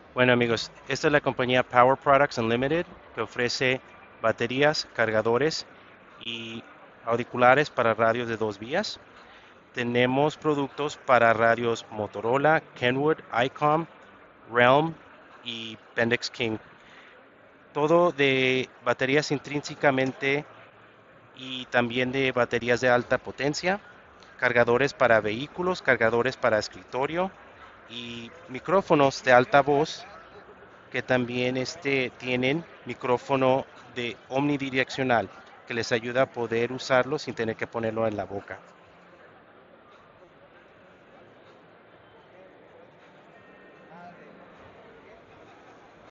Bueno amigos, esta es la compañía Power Products Unlimited que ofrece baterías, cargadores y auriculares para radios de dos vías. Tenemos productos para radios Motorola, Kenwood, ICOM, Realm y Bendix King. Todo de baterías intrínsecamente y también de baterías de alta potencia, cargadores para vehículos, cargadores para escritorio y micrófonos de alta voz que también tienen micrófono de omnidireccional que les ayuda a poder usarlo sin tener que ponerlo en la boca.